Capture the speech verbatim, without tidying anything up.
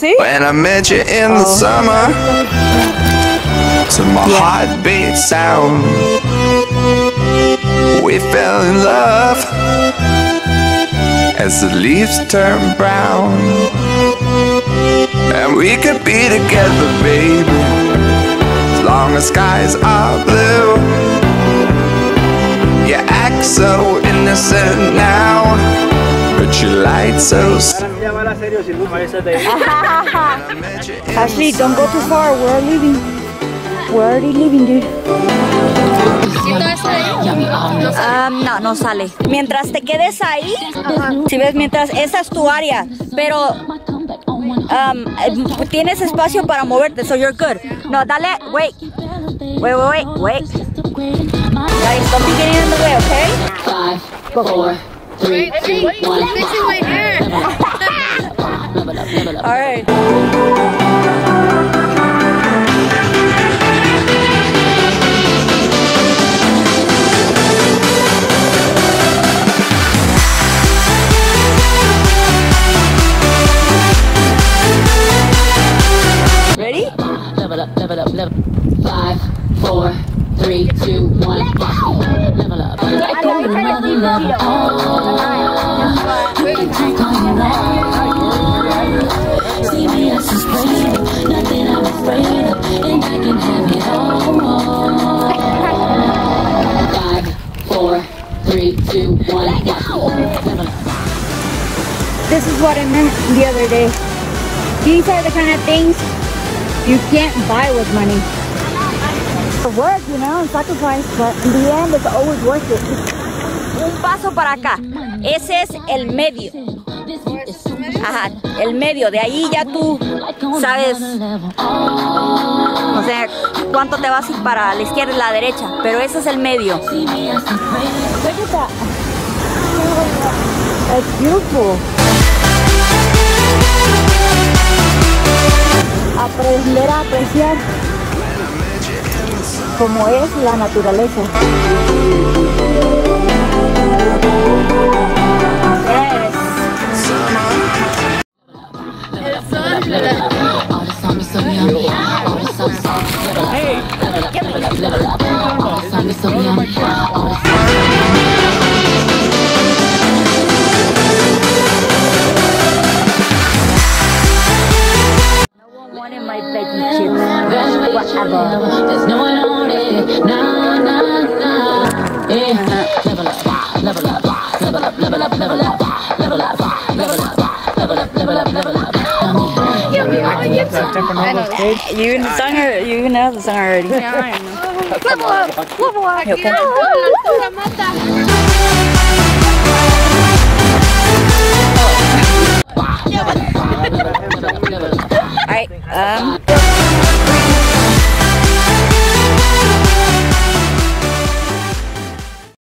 See? When I met you in the oh. summer, to my yeah. heartbeat sound, we fell in love as the leaves turn brown. And we could be together, baby, as long as skies are blue. You act so innocent now, but you lied so slow. Ashley, don't go too far. We're leaving. We're already leaving, dude. Um, no, no sale. Mientras te quedes ahí, uh-huh. si ves, mientras esa es tu área, pero um, tienes espacio para moverte, so you're good. No, dale, wait, wait, wait, wait, wait. Guys, don't be getting in the way, okay? Five, four, three, two, one. Fixing my hair. All right. Ready? Level up, level up, level. Five, four, three, two, one. Level up. See me as a stranger, nothing I'm afraid of, and I can have it all. Five, four, three, two, one. This is what I meant the other day. These are the kind of things you can't buy with money. For work, you know, and sacrifice, but in the end, it's always worth it. Un paso para acá. Ese es el medio. Ajá, el medio. De ahí ya tú sabes, o sea, cuánto te vas a ir para la izquierda y la derecha. Pero ese es el medio. Look at that. It's beautiful. Aprender a apreciar como es la naturaleza. Yes. Hey. One in my veggie chips, whatever. There's no one on it. Nah, nah, nah. Yeah. Level up, level up, level up, level up, level up, level up, level up, level up, level up, level up. You even the song, you even know the song already. Yeah, I know. Level up, level up. Okay.